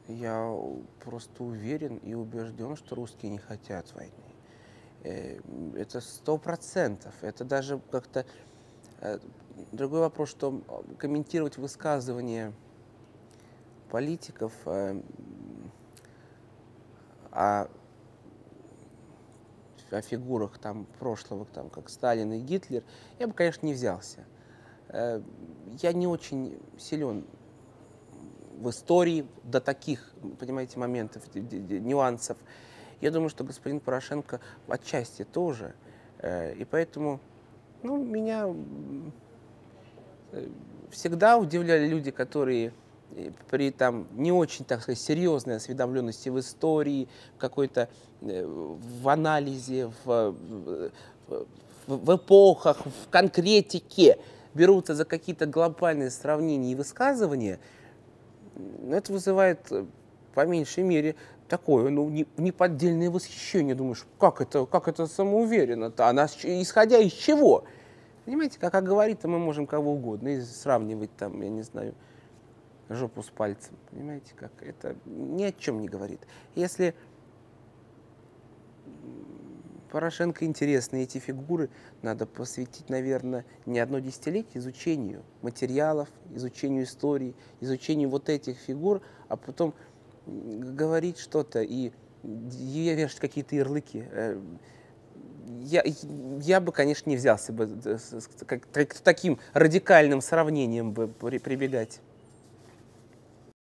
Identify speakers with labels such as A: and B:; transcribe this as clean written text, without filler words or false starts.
A: Я просто уверен и убежден, что русские не хотят войны. Это 100%. Это даже как-то э, другой вопрос, что комментировать высказывания политиков о, о фигурах там прошлого, там, как Сталин и Гитлер, я бы, конечно, не взялся. Я не очень силен в истории до таких, понимаете, моментов, нюансов. Я думаю, что господин Порошенко отчасти тоже. И поэтому, ну, меня всегда удивляли люди, которые при там не очень, так сказать, серьезной осведомленности в истории, какой-то в анализе, в эпохах, в конкретике берутся за какие-то глобальные сравнения и высказывания. Это вызывает, по меньшей мере, такое, ну, неподдельное восхищение. Думаешь, как это самоуверенно-то? Она исходя из чего? Понимаете, как говорить-то мы можем кого угодно, и сравнивать там, я не знаю, жопу с пальцем. Понимаете, как это ни о чем не говорит. Если Порошенко интересны эти фигуры, надо посвятить, наверное, не одно десятилетие изучению материалов, изучению истории, изучению вот этих фигур, а потом говорить что-то и вешать какие-то ярлыки. Я бы, конечно, не взялся бы к таким радикальным сравнениям бы прибегать.